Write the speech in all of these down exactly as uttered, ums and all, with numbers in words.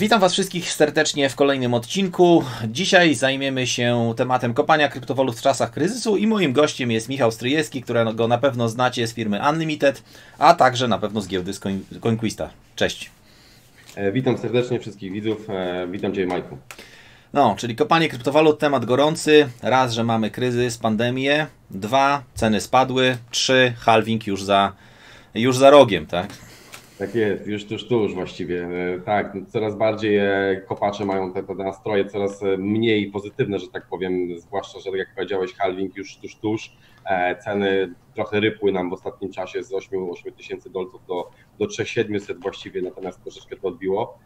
Witam Was wszystkich serdecznie w kolejnym odcinku. Dzisiaj zajmiemy się tematem kopania kryptowalut w czasach kryzysu i moim gościem jest Michał Stryjewski, którego na pewno znacie z firmy Unlimited, a także na pewno z giełdy z CoinQuista. Cześć. Witam serdecznie wszystkich widzów. Witam Cię, Majku. No, czyli kopanie kryptowalut, temat gorący. Raz, że mamy kryzys, pandemię. Dwa, ceny spadły. Trzy, halving już za, już za rogiem, tak? Tak jest, już tuż, tuż właściwie. Tak, coraz bardziej kopacze mają te, te nastroje coraz mniej pozytywne, że tak powiem, zwłaszcza, że jak powiedziałeś, halving już tuż, tuż. Ceny trochę rypły nam w ostatnim czasie z ośmiu tysięcy dolców do, do trzy tysiące siedemset właściwie, natomiast troszeczkę to odbiło.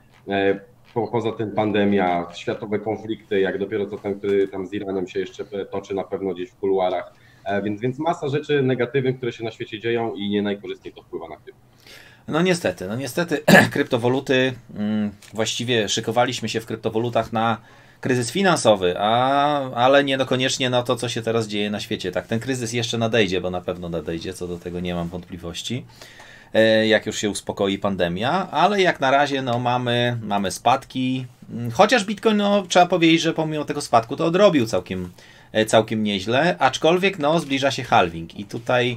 Po, poza tym pandemia, światowe konflikty, jak dopiero co ten, który tam z Iranem się jeszcze toczy na pewno gdzieś w kuluarach, więc, więc masa rzeczy negatywnych, które się na świecie dzieją i nie najkorzystniej to wpływa na krypto. No niestety, no niestety kryptowoluty, mm, właściwie szykowaliśmy się w kryptowalutach na kryzys finansowy, a, ale nie no koniecznie na to, co się teraz dzieje na świecie. Tak, ten kryzys jeszcze nadejdzie, bo na pewno nadejdzie, co do tego nie mam wątpliwości, e, jak już się uspokoi pandemia, ale jak na razie no mamy, mamy spadki, chociaż Bitcoin, no trzeba powiedzieć, że pomimo tego spadku to odrobił całkiem, całkiem nieźle, aczkolwiek no zbliża się halving i tutaj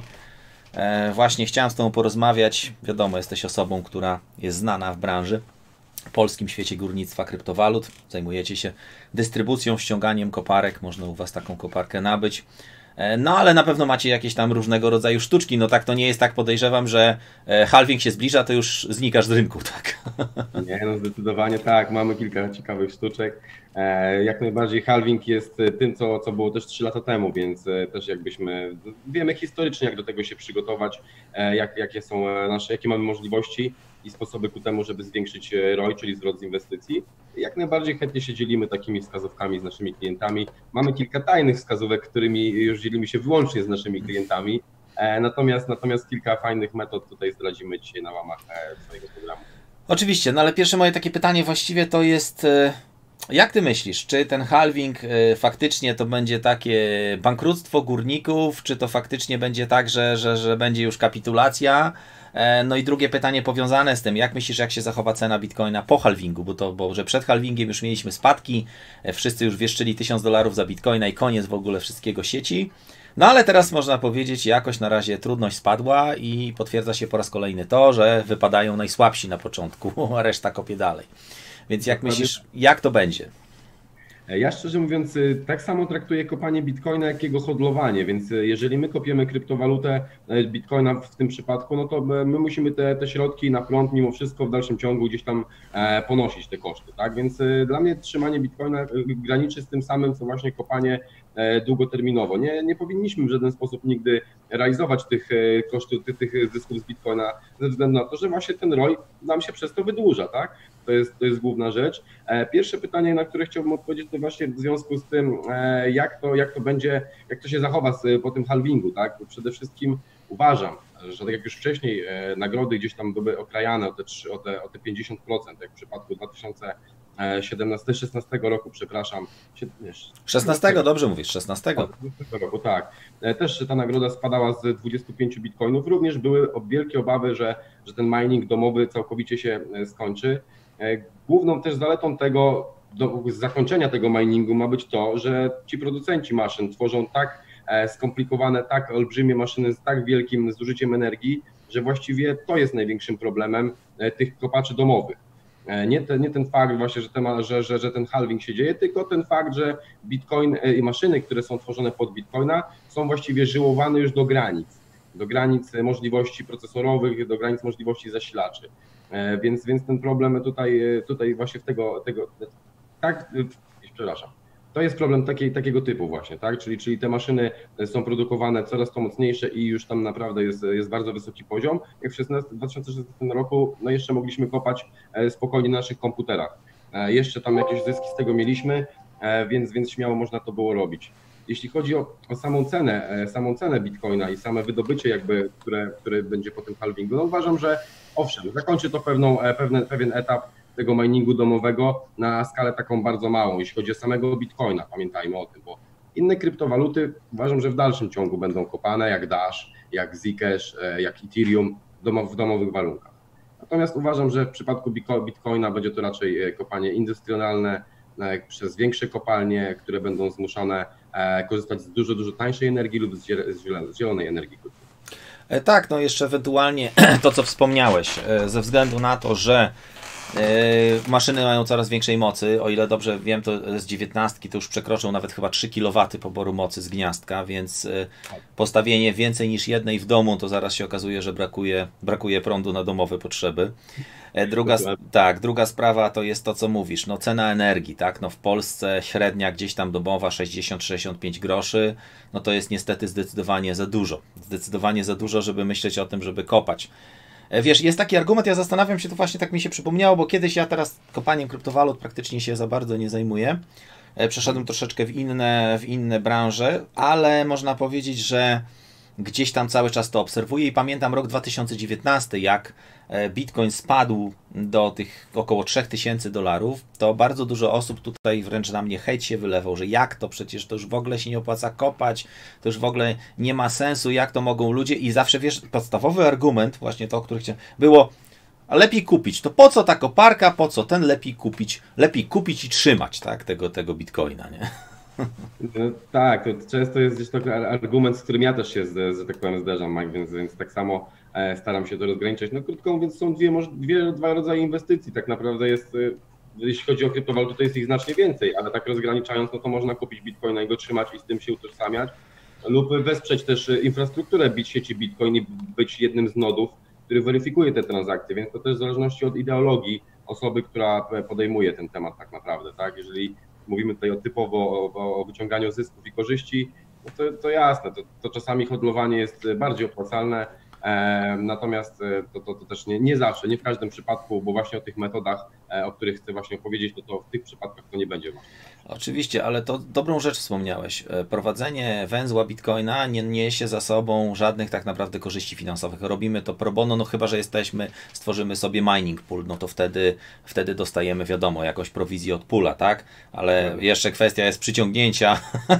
właśnie chciałem z Tobą porozmawiać. Wiadomo, jesteś osobą, która jest znana w branży, w polskim świecie górnictwa kryptowalut. Zajmujecie się dystrybucją, ściąganiem koparek. Można u Was taką koparkę nabyć. No ale na pewno macie jakieś tam różnego rodzaju sztuczki. No tak to nie jest, tak podejrzewam, że halving się zbliża, to już znikasz z rynku, tak? Nie, no zdecydowanie tak. Mamy kilka ciekawych sztuczek. Jak najbardziej halving jest tym, co, co było też trzy lata temu, więc też jakbyśmy wiemy historycznie, jak do tego się przygotować, jak, jakie są nasze, jakie mamy możliwości i sposoby ku temu, żeby zwiększyć R O I, czyli zwrot z inwestycji. Jak najbardziej chętnie się dzielimy takimi wskazówkami z naszymi klientami. Mamy kilka tajnych wskazówek, którymi już dzielimy się wyłącznie z naszymi klientami, natomiast, natomiast kilka fajnych metod tutaj zdradzimy dzisiaj na łamach swojego programu. Oczywiście, no ale pierwsze moje takie pytanie właściwie to jest... Jak Ty myślisz, czy ten halving faktycznie to będzie takie bankructwo górników, czy to faktycznie będzie tak, że, że, że będzie już kapitulacja? No i drugie pytanie powiązane z tym, jak myślisz, jak się zachowa cena Bitcoina po halvingu, bo to, bo że przed halvingiem już mieliśmy spadki, wszyscy już wieszczyli tysiąc dolarów za Bitcoina i koniec w ogóle wszystkiego sieci. No ale teraz można powiedzieć, jakoś na razie trudność spadła i potwierdza się po raz kolejny to, że wypadają najsłabsi na początku, a reszta kopie dalej. Więc jak myślisz, jak to będzie? Ja szczerze mówiąc tak samo traktuję kopanie Bitcoina jak jego hodlowanie, więc jeżeli my kopiemy kryptowalutę Bitcoina w tym przypadku, no to my musimy te, te środki na prąd mimo wszystko w dalszym ciągu gdzieś tam ponosić te koszty, tak? Więc dla mnie trzymanie Bitcoina graniczy z tym samym, co właśnie kopanie długoterminowo. Nie, nie powinniśmy w żaden sposób nigdy realizować tych kosztów, tych, tych zysków z Bitcoina ze względu na to, że właśnie ten R O I nam się przez to wydłuża, tak? To jest, to jest główna rzecz. Pierwsze pytanie, na które chciałbym odpowiedzieć, to właśnie w związku z tym, jak to, jak to będzie, jak to się zachowa po tym halvingu, tak? Przede wszystkim uważam, że tak jak już wcześniej nagrody gdzieś tam były okrajane o te, o te, o te pięćdziesiąt procent, jak w przypadku dwa tysiące siedemnastego szesnastego roku, przepraszam. szesnastego, dobrze mówisz, szesnastego. roku, tak. Też ta nagroda spadała z dwudziestu pięciu bitcoinów. Również były wielkie obawy, że, że ten mining domowy całkowicie się skończy. Główną też zaletą tego, do zakończenia tego miningu ma być to, że ci producenci maszyn tworzą tak skomplikowane, tak olbrzymie maszyny z tak wielkim zużyciem energii, że właściwie to jest największym problemem tych kopaczy domowych. Nie, te, nie ten fakt właśnie, że, te, że, że, że ten halving się dzieje, tylko ten fakt, że Bitcoin i maszyny, które są tworzone pod Bitcoina, są właściwie żyłowane już do granic, do granic możliwości procesorowych, do granic możliwości zasilaczy. Więc, więc ten problem tutaj, tutaj właśnie w tego, tego tak, przepraszam, to jest problem takiej, takiego typu właśnie, tak? Czyli, czyli te maszyny są produkowane coraz to mocniejsze i już tam naprawdę jest, jest bardzo wysoki poziom. Jak w dwa tysiące szesnastym roku, no jeszcze mogliśmy kopać spokojnie na naszych komputerach. Jeszcze tam jakieś zyski z tego mieliśmy, więc, więc śmiało można to było robić. Jeśli chodzi o, o samą cenę, samą cenę Bitcoina i same wydobycie jakby, które, które będzie po tym halvingu, no uważam, że owszem, zakończy to pewną, pewien, pewien etap tego miningu domowego na skalę taką bardzo małą, jeśli chodzi o samego Bitcoina, pamiętajmy o tym, bo inne kryptowaluty uważam, że w dalszym ciągu będą kopane, jak Dash, jak Zcash, jak Ethereum w domowych warunkach. Natomiast uważam, że w przypadku Bitcoina będzie to raczej kopanie indywidualne przez większe kopalnie, które będą zmuszone korzystać z dużo, dużo tańszej energii lub z zielonej energii. Tak, no jeszcze ewentualnie to, co wspomniałeś, ze względu na to, że maszyny mają coraz większej mocy, o ile dobrze wiem, to z dziewiętnastki to już przekroczą nawet chyba trzy kilowaty poboru mocy z gniazdka, więc postawienie więcej niż jednej w domu, to zaraz się okazuje, że brakuje, brakuje prądu na domowe potrzeby. Druga, tak, druga sprawa to jest to, co mówisz, no cena energii, tak, no w Polsce średnia gdzieś tam domowa sześćdziesiąt sześćdziesiąt pięć groszy, no to jest niestety zdecydowanie za dużo, zdecydowanie za dużo, żeby myśleć o tym, żeby kopać. Wiesz, jest taki argument, ja zastanawiam się, to właśnie tak mi się przypomniało, bo kiedyś ja teraz kopaniem kryptowalut praktycznie się za bardzo nie zajmuję. Przeszedłem troszeczkę w inne, w inne branże, ale można powiedzieć, że gdzieś tam cały czas to obserwuję i pamiętam rok dwa tysiące dziewiętnasty, jak Bitcoin spadł do tych około trzy tysiące dolarów, to bardzo dużo osób tutaj wręcz na mnie hejt się wylewał, że jak to, przecież to już w ogóle się nie opłaca kopać, to już w ogóle nie ma sensu, jak to mogą ludzie, i zawsze, wiesz, podstawowy argument, właśnie to, o którym chciałem, było, a lepiej kupić, to po co ta koparka, po co ten, lepiej kupić, lepiej kupić i trzymać, tak, tego, tego Bitcoina, nie? No, tak, to często jest gdzieś taki argument, z którym ja też się, że tak powiem, zderzam, Mike, więc, więc tak samo staram się to rozgraniczyć. No krótko mówiąc, są dwie, dwie, dwa rodzaje inwestycji. Tak naprawdę jest, jeśli chodzi o kryptowaluty, to jest ich znacznie więcej, ale tak rozgraniczając, no to można kupić Bitcoina i go trzymać i z tym się utożsamiać, lub wesprzeć też infrastrukturę sieci Bitcoin i być jednym z nodów, który weryfikuje te transakcje, więc to też w zależności od ideologii osoby, która podejmuje ten temat tak naprawdę, tak? Jeżeli mówimy tutaj o typowo o, o wyciąganiu zysków i korzyści, no to, to jasne, to, to czasami hodlowanie jest bardziej opłacalne, e, natomiast to, to, to też nie, nie zawsze, nie w każdym przypadku, bo właśnie o tych metodach, e, o których chcę właśnie powiedzieć, to, to w tych przypadkach to nie będzie właśnie. Oczywiście, ale to dobrą rzecz wspomniałeś. Prowadzenie węzła Bitcoina nie niesie za sobą żadnych tak naprawdę korzyści finansowych. Robimy to pro bono, no chyba że jesteśmy, stworzymy sobie mining pool, no to wtedy, wtedy dostajemy, wiadomo, jakąś prowizję od poola, tak? Ale jeszcze kwestia jest przyciągnięcia.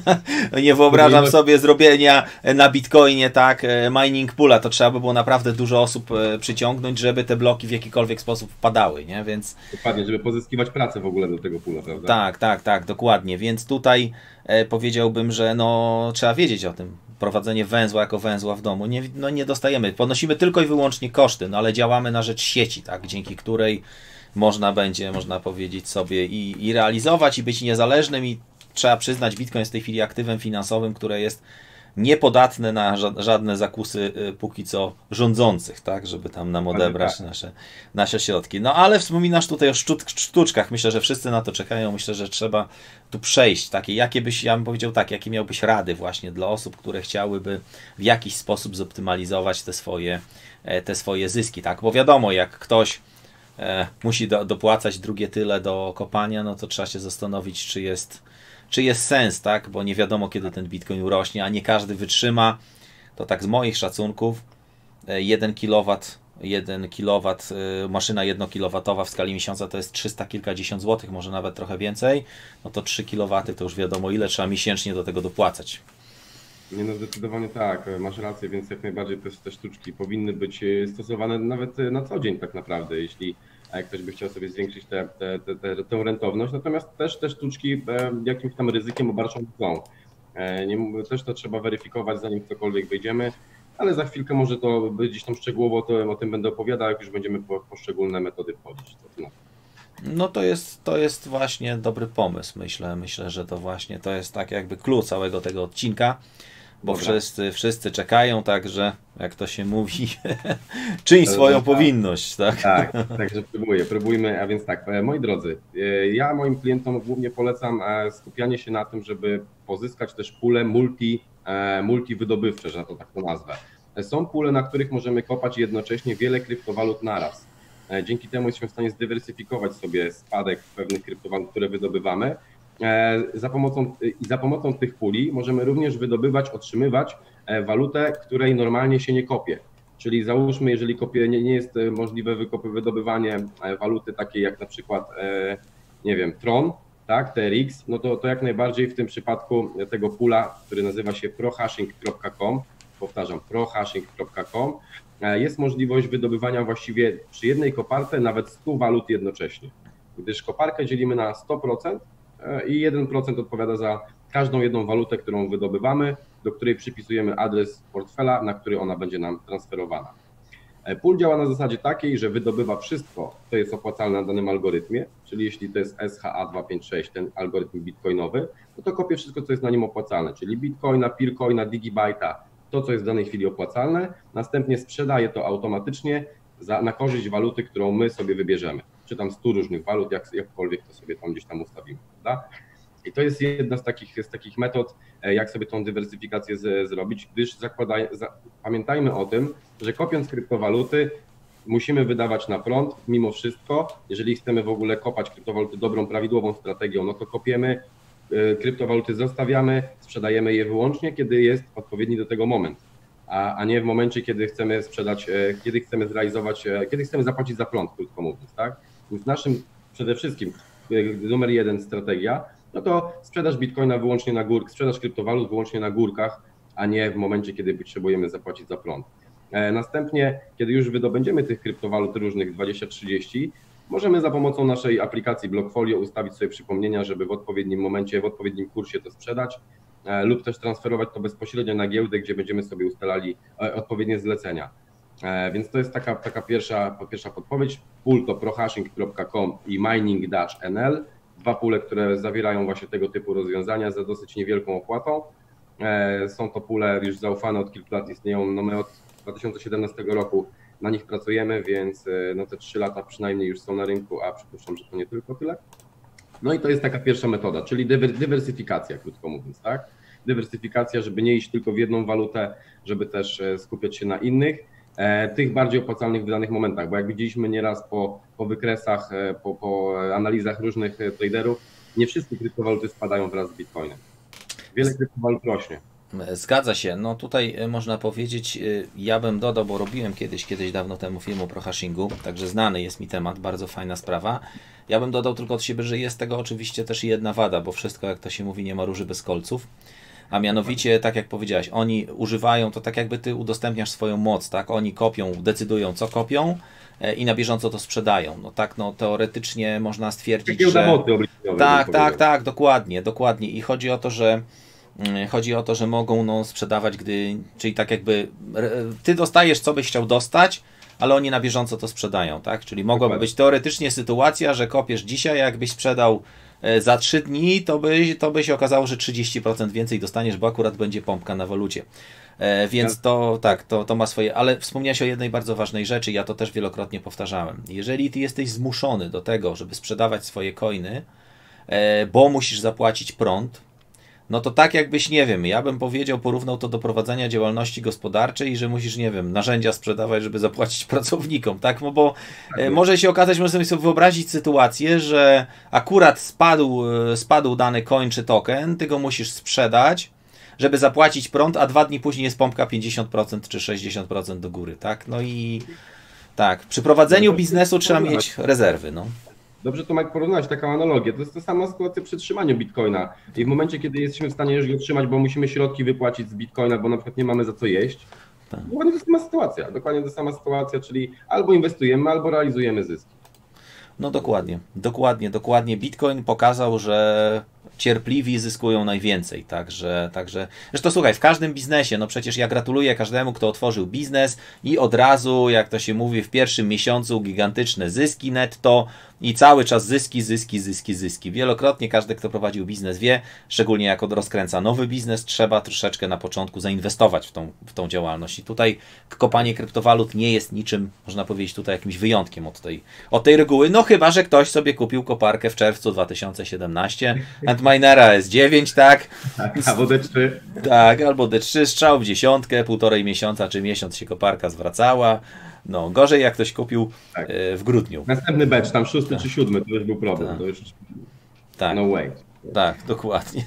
Nie wyobrażam sobie zrobienia na Bitcoinie, tak, mining poola. To trzeba by było naprawdę dużo osób przyciągnąć, żeby te bloki w jakikolwiek sposób wpadały, nie? Więc... Dokładnie, żeby pozyskiwać pracę w ogóle do tego poola, prawda? Tak, tak, tak. Dokładnie, więc tutaj e, powiedziałbym, że no, trzeba wiedzieć o tym. Prowadzenie węzła jako węzła w domu, nie, no, nie dostajemy, ponosimy tylko i wyłącznie koszty, no ale działamy na rzecz sieci, tak, dzięki której można będzie, można powiedzieć sobie i, i realizować, i być niezależnym, i trzeba przyznać, Bitcoin jest w tej chwili aktywem finansowym, które jest niepodatne na żadne zakusy póki co rządzących, tak, żeby tam nam odebrać nasze, nasze środki. No ale wspominasz tutaj o sztuczkach, myślę, że wszyscy na to czekają, myślę, że trzeba tu przejść, takie, jakie byś, ja bym powiedział tak, jakie miałbyś rady właśnie dla osób, które chciałyby w jakiś sposób zoptymalizować te swoje, te swoje zyski, tak, bo wiadomo, jak ktoś e, musi do, dopłacać drugie tyle do kopania, no to trzeba się zastanowić, czy jest Czy jest sens, tak? Bo nie wiadomo, kiedy ten Bitcoin urośnie, a nie każdy wytrzyma. To tak z moich szacunków jeden kilowat, jeden kilowat, maszyna jednokilowatowa w skali miesiąca to jest trzysta kilkadziesiąt złotych, może nawet trochę więcej. No to trzy kilowaty to już wiadomo, ile trzeba miesięcznie do tego dopłacać. Nie, no zdecydowanie tak, masz rację, więc jak najbardziej też te sztuczki powinny być stosowane nawet na co dzień tak naprawdę, jeśli ktoś by chciał sobie zwiększyć te, te, te, te, tę rentowność, natomiast też te sztuczki jakimś tam ryzykiem obarczone są. Nie, też to trzeba weryfikować, zanim w cokolwiek wejdziemy, ale za chwilkę może to być gdzieś tam szczegółowo, to o tym będę opowiadał, jak już będziemy po poszczególne metody wchodzić. To, no. No to jest, to jest właśnie dobry pomysł, myślę. Myślę, że to właśnie to jest tak jakby clue całego tego odcinka, bo wszyscy, wszyscy czekają, także jak to się mówi, czyń swoją tak, powinność. Tak, tak, także próbuję, próbujmy, a więc tak, moi drodzy, ja moim klientom głównie polecam skupianie się na tym, żeby pozyskać też pule multi, multiwydobywcze, że to tak to nazwę. Są pule, na których możemy kopać jednocześnie wiele kryptowalut naraz. Dzięki temu jesteśmy w stanie zdywersyfikować sobie spadek pewnych kryptowalut, które wydobywamy. Za pomocą, I za pomocą tych puli możemy również wydobywać, otrzymywać walutę, której normalnie się nie kopie. Czyli załóżmy, jeżeli kopie, nie, nie jest możliwe wykopy, wydobywanie waluty takiej jak na przykład, nie wiem, Tron, tak, T R X, no to, to jak najbardziej w tym przypadku tego pula, który nazywa się prohashing kropka com, powtarzam, prohashing kropka com, jest możliwość wydobywania właściwie przy jednej koparte nawet stu walut jednocześnie, gdyż koparkę dzielimy na sto procent i jeden procent odpowiada za każdą jedną walutę, którą wydobywamy, do której przypisujemy adres portfela, na który ona będzie nam transferowana. Pool działa na zasadzie takiej, że wydobywa wszystko, co jest opłacalne na danym algorytmie, czyli jeśli to jest S H A dwieście pięćdziesiąt sześć, ten algorytm bitcoinowy, no to kopie wszystko, co jest na nim opłacalne, czyli bitcoina, peercoina, digibyte'a, to, co jest w danej chwili opłacalne, następnie sprzedaje to automatycznie za, na korzyść waluty, którą my sobie wybierzemy, czy tam stu różnych walut, jak, jakkolwiek to sobie tam gdzieś tam ustawimy, prawda? I to jest jedna z takich, z takich metod, jak sobie tą dywersyfikację z, zrobić, gdyż zakładaj, za, pamiętajmy o tym, że kopiąc kryptowaluty musimy wydawać na prąd mimo wszystko. Jeżeli chcemy w ogóle kopać kryptowaluty dobrą, prawidłową strategią, no to kopiemy, y, kryptowaluty zostawiamy, sprzedajemy je wyłącznie, kiedy jest odpowiedni do tego moment, a, a nie w momencie, kiedy chcemy sprzedać, y, kiedy chcemy zrealizować, y, kiedy chcemy zapłacić za prąd, krótko mówiąc, tak? Więc naszym przede wszystkim y, numer jeden strategia, no to sprzedaż bitcoina wyłącznie na górkach, sprzedaż kryptowalut wyłącznie na górkach, a nie w momencie, kiedy potrzebujemy zapłacić za prąd. Następnie, kiedy już wydobędziemy tych kryptowalut różnych dwadzieścia trzydzieści, możemy za pomocą naszej aplikacji Blockfolio ustawić sobie przypomnienia, żeby w odpowiednim momencie, w odpowiednim kursie to sprzedać lub też transferować to bezpośrednio na giełdę, gdzie będziemy sobie ustalali odpowiednie zlecenia. Więc to jest taka, taka pierwsza, pierwsza podpowiedź. Pool to prohashing kropka com i mining-nl. Dwa poole, które zawierają właśnie tego typu rozwiązania za dosyć niewielką opłatą. Są to poole już zaufane, od kilku lat istnieją, no my od dwa tysiące siedemnastego roku na nich pracujemy, więc no te trzy lata przynajmniej już są na rynku, a przypuszczam, że to nie tylko tyle. No i to jest taka pierwsza metoda, czyli dywersyfikacja, krótko mówiąc, tak? Dywersyfikacja, żeby nie iść tylko w jedną walutę, żeby też skupiać się na innych, tych bardziej opłacalnych w danych momentach, bo jak widzieliśmy nieraz po, po wykresach, po, po analizach różnych traderów, nie wszystkie kryptowaluty spadają wraz z Bitcoinem. Wiele kryptowalut rośnie. Zgadza się. No tutaj można powiedzieć, ja bym dodał, bo robiłem kiedyś, kiedyś dawno temu film o prohashingu, także znany jest mi temat, bardzo fajna sprawa. Ja bym dodał tylko od siebie, że jest tego oczywiście też jedna wada, bo wszystko, jak to się mówi, nie ma róży bez kolców. A mianowicie, tak jak powiedziałeś, oni używają, to tak jakby ty udostępniasz swoją moc, tak? Oni kopią, decydują co kopią i na bieżąco to sprzedają. No tak, no teoretycznie można stwierdzić, Takie że... Tak, tak, tak, tak, dokładnie, dokładnie. I chodzi o to, że Chodzi o to, że mogą no, sprzedawać, gdy, czyli tak jakby ty dostajesz, co byś chciał dostać, ale oni na bieżąco to sprzedają, tak? Czyli mogłaby być teoretycznie sytuacja, że kopiesz dzisiaj, jakbyś sprzedał za trzy dni, to by, to by się okazało, że trzydzieści procent więcej dostaniesz, bo akurat będzie pompka na walucie. E, więc to tak, to, to ma swoje, ale wspomniałeś o jednej bardzo ważnej rzeczy, ja to też wielokrotnie powtarzałem. Jeżeli ty jesteś zmuszony do tego, żeby sprzedawać swoje coiny, e, bo musisz zapłacić prąd, no to tak jakbyś, nie wiem, ja bym powiedział, porównał to do prowadzenia działalności gospodarczej, że musisz, nie wiem, narzędzia sprzedawać, żeby zapłacić pracownikom, tak? No bo tak może się okazać, możemy sobie wyobrazić sytuację, że akurat spadł, spadł dany coin czy token, ty go musisz sprzedać, żeby zapłacić prąd, a dwa dni później jest pompka pięćdziesiąt procent czy sześćdziesiąt procent do góry, tak? No i tak, przy prowadzeniu biznesu trzeba mieć rezerwy, no. Dobrze to Mike porównać taką analogię. To jest ta sama sytuacja przy trzymaniu Bitcoina. I w momencie, kiedy jesteśmy w stanie już go trzymać, bo musimy środki wypłacić z Bitcoina, bo na przykład nie mamy za co jeść, tak. Dokładnie ta sama sytuacja. Dokładnie ta sama sytuacja, czyli albo inwestujemy, albo realizujemy zyski. No dokładnie, dokładnie, dokładnie. Bitcoin pokazał, że cierpliwi zyskują najwięcej, także, także, zresztą słuchaj, w każdym biznesie, no przecież ja gratuluję każdemu, kto otworzył biznes i od razu, jak to się mówi, w pierwszym miesiącu gigantyczne zyski netto i cały czas zyski, zyski, zyski, zyski. Wielokrotnie każdy, kto prowadził biznes wie, szczególnie jak rozkręca nowy biznes, trzeba troszeczkę na początku zainwestować w tą, w tą działalność i tutaj kopanie kryptowalut nie jest niczym, można powiedzieć, tutaj jakimś wyjątkiem od tej, od tej reguły, no chyba, że ktoś sobie kupił koparkę w czerwcu dwa tysiące siedemnastego, Antminera S dziewięć, tak? Tak, albo D trzy. Tak, albo D trzy, strzał w dziesiątkę, półtorej miesiąca czy miesiąc się koparka zwracała. No, gorzej jak ktoś kupił tak. w grudniu. Następny batch, tam szósty tak. czy siódmy, to już był problem. Tak. To już... tak. No way. Tak, dokładnie.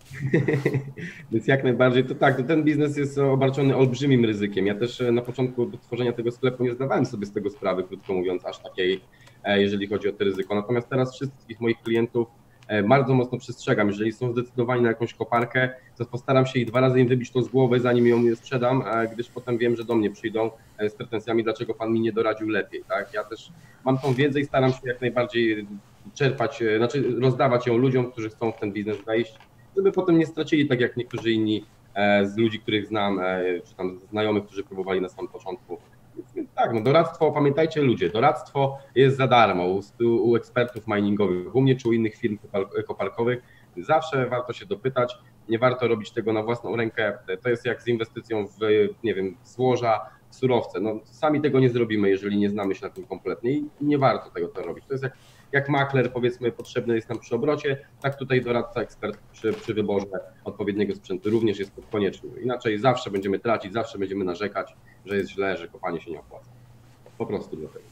Więc jak najbardziej, to tak, to ten biznes jest obarczony olbrzymim ryzykiem. Ja też na początku do tworzenia tego sklepu nie zdawałem sobie z tego sprawy, krótko mówiąc, aż takiej, jeżeli chodzi o to ryzyko. Natomiast teraz wszystkich moich klientów bardzo mocno przestrzegam. Jeżeli są zdecydowani na jakąś koparkę, to postaram się ich dwa razy im wybić to z głowy, zanim ją sprzedam, gdyż potem wiem, że do mnie przyjdą z pretensjami, dlaczego pan mi nie doradził lepiej. Tak? Ja też mam tą wiedzę i staram się jak najbardziej czerpać, znaczy rozdawać ją ludziom, którzy chcą w ten biznes wejść, żeby potem nie stracili, tak jak niektórzy inni z ludzi, których znam, czy tam znajomych, którzy próbowali na samym początku. Więc tak, no doradztwo, pamiętajcie ludzie, doradztwo jest za darmo u, u ekspertów miningowych, u mnie czy u innych firm koparkowych. Zawsze warto się dopytać, nie warto robić tego na własną rękę. To jest jak z inwestycją w, nie wiem, złoża, w surowce. No, sami tego nie zrobimy, jeżeli nie znamy się na tym kompletnie i nie warto tego to robić. To jest jak, jak makler, powiedzmy, potrzebny jest nam przy obrocie, tak tutaj doradca, ekspert przy, przy wyborze odpowiedniego sprzętu również jest konieczny. Inaczej zawsze będziemy tracić, zawsze będziemy narzekać, że jest źle, że kopanie się nie opłaca. Po prostu dlatego.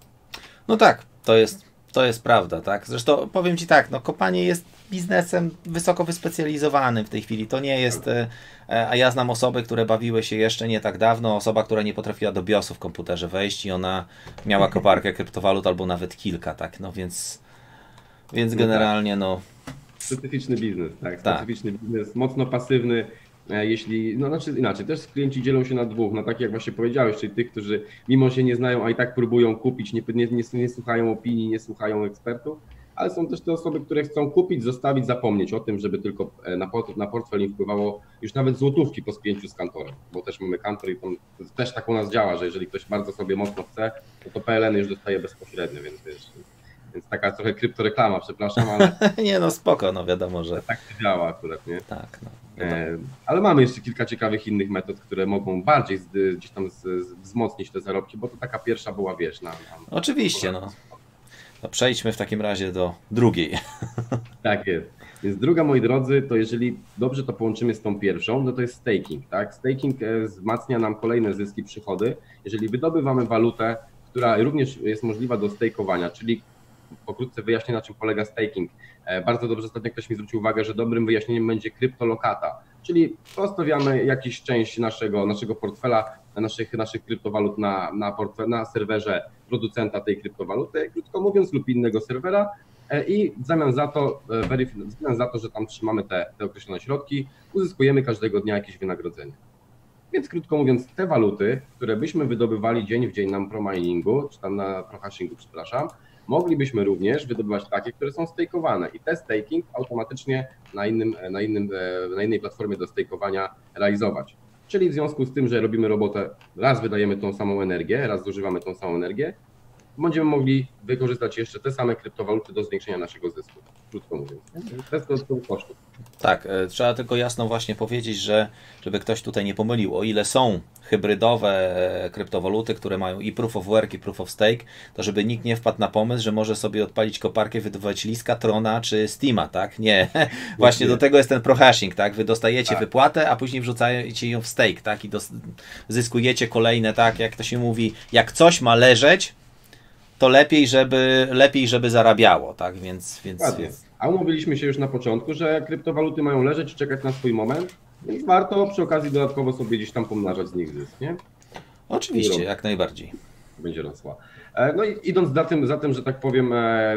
No tak, to jest, to jest prawda, tak. Zresztą powiem Ci tak, no kopanie jest biznesem wysoko wyspecjalizowanym w tej chwili. To nie jest, a ja znam osoby, które bawiły się jeszcze nie tak dawno, osoba, która nie potrafiła do biosu w komputerze wejść i ona miała koparkę kryptowalut albo nawet kilka, tak, no więc, więc generalnie no... Specyficzny biznes, tak, specyficzny tak. biznes, mocno pasywny. Jeśli, no znaczy inaczej, też klienci dzielą się na dwóch, na takich jak właśnie powiedziałeś, czyli tych, którzy mimo się nie znają, a i tak próbują kupić, nie, nie, nie, nie słuchają opinii, nie słuchają ekspertów, ale są też te osoby, które chcą kupić, zostawić, zapomnieć o tym, żeby tylko na, port, na portfel im wpływało już nawet złotówki po spięciu z kantorem, bo też mamy kantor i to też tak u nas działa, że jeżeli ktoś bardzo sobie mocno chce, to, to P L N już dostaje bezpośrednio, więc wiesz, więc taka trochę kryptoreklama, przepraszam, ale... nie no spoko, no wiadomo, że... Tak to działa akurat, nie? Tak, no. Ale mamy jeszcze kilka ciekawych innych metod, które mogą bardziej z, gdzieś tam z, z, wzmocnić te zarobki, bo to taka pierwsza była, wiesz, na... na Oczywiście, no. No przejdźmy w takim razie do drugiej. Tak jest. Więc druga, moi drodzy, to jeżeli dobrze to połączymy z tą pierwszą, no to jest staking, tak? Staking wzmacnia nam kolejne zyski, przychody. Jeżeli wydobywamy walutę, która również jest możliwa do stakeowania, czyli pokrótce wyjaśnię, na czym polega staking. Bardzo dobrze ostatnio ktoś mi zwrócił uwagę, że dobrym wyjaśnieniem będzie kryptolokata, czyli postawiamy jakąś część naszego, naszego portfela, naszych, naszych kryptowalut na, na, portfel, na serwerze producenta tej kryptowaluty, krótko mówiąc, lub innego serwera i w zamian za to, w zamian za to, że tam trzymamy te, te określone środki, uzyskujemy każdego dnia jakieś wynagrodzenie. Więc krótko mówiąc, te waluty, które byśmy wydobywali dzień w dzień na prominingu, czy tam na prohashingu, przepraszam, moglibyśmy również wydobywać takie, które są stakeowane i te staking automatycznie na, innym, na, innym, na innej platformie do stakeowania realizować. Czyli w związku z tym, że robimy robotę, raz wydajemy tą samą energię, raz zużywamy tą samą energię, będziemy mogli wykorzystać jeszcze te same kryptowaluty do zwiększenia naszego zysku, krótko mówiąc. Bez dodatkowych kosztów. Tak, trzeba tylko jasno właśnie powiedzieć, że żeby ktoś tutaj nie pomylił, o ile są hybrydowe kryptowaluty, które mają i proof of work, i proof of stake, to żeby nikt nie wpadł na pomysł, że może sobie odpalić koparkę, wydobywać Liska, Trona czy Steama, tak? Nie. Właśnie do tego jest ten prohashing, tak? Wy dostajecie tak. wypłatę, a później wrzucacie ją w stake, tak? I zyskujecie kolejne, tak? Jak to się mówi, jak coś ma leżeć, to lepiej, żeby lepiej, żeby zarabiało, tak? Więc, więc, więc... A umówiliśmy się już na początku, że kryptowaluty mają leżeć i czekać na swój moment, więc warto przy okazji dodatkowo sobie gdzieś tam pomnażać z nich zysk, nie? Oczywiście, jak najbardziej. Będzie rosła. No i idąc za tym, za tym, że tak powiem,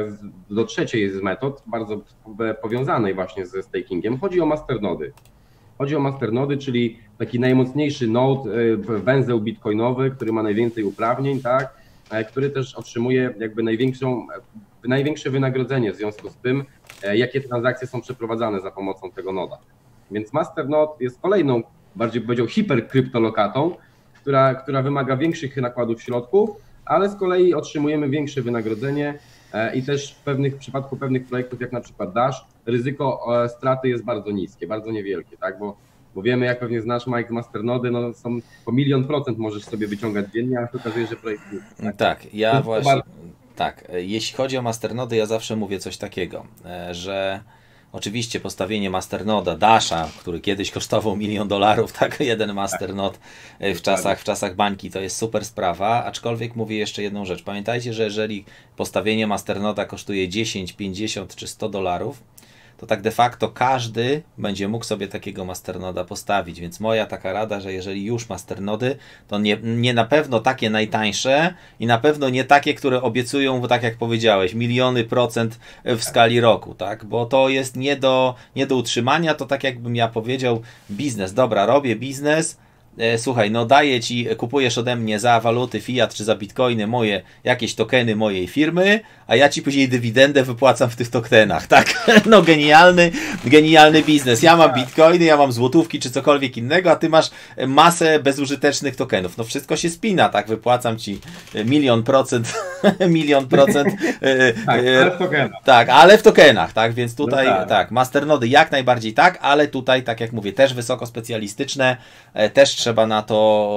do trzeciej z metod, bardzo powiązanej właśnie ze stakingiem, chodzi o masternody. Chodzi o masternody, czyli taki najmocniejszy node, węzeł bitcoinowy, który ma najwięcej uprawnień, tak? Który też otrzymuje jakby największą, największe wynagrodzenie w związku z tym, jakie transakcje są przeprowadzane za pomocą tego noda. Więc masternode jest kolejną, bardziej powiedział, hiperkryptolokatą, która, która wymaga większych nakładów środków, ale z kolei otrzymujemy większe wynagrodzenie i też w pewnych w przypadku pewnych projektów, jak na przykład Dash, ryzyko straty jest bardzo niskie, bardzo niewielkie, tak? Bo Bo wiemy, jak pewnie znasz, Mike, masternody, no są po milion procent możesz sobie wyciągać dziennie, a się okazuje, że projekt jest. Tak, tak ja to właśnie, bardzo... tak, jeśli chodzi o masternody, ja zawsze mówię coś takiego, że oczywiście postawienie masternoda, Dasha, który kiedyś kosztował milion dolarów, tak, jeden masternod w czasach, w czasach bańki, to jest super sprawa, aczkolwiek mówię jeszcze jedną rzecz, pamiętajcie, że jeżeli postawienie masternoda kosztuje dziesięć, pięćdziesiąt czy sto dolarów, to tak de facto każdy będzie mógł sobie takiego masternoda postawić, więc moja taka rada, że jeżeli już masternody, to nie, nie na pewno takie najtańsze i na pewno nie takie, które obiecują, bo tak jak powiedziałeś, miliony procent w skali roku, tak? Bo to jest nie do, nie do utrzymania, to tak jakbym ja powiedział, biznes, dobra, robię biznes, słuchaj, no daję ci, kupujesz ode mnie za waluty fiat czy za bitcoiny moje, jakieś tokeny mojej firmy, a ja ci później dywidendę wypłacam w tych tokenach, tak? No genialny, genialny biznes. Ja mam bitcoiny, ja mam złotówki czy cokolwiek innego, a ty masz masę bezużytecznych tokenów. No wszystko się spina, tak? Wypłacam ci milion procent, milion procent. Tak, ale w tokenach. Tak, ale w tokenach, tak? Więc tutaj, no tak. tak, masternody jak najbardziej tak, ale tutaj, tak jak mówię, też wysoko specjalistyczne, też trzeba na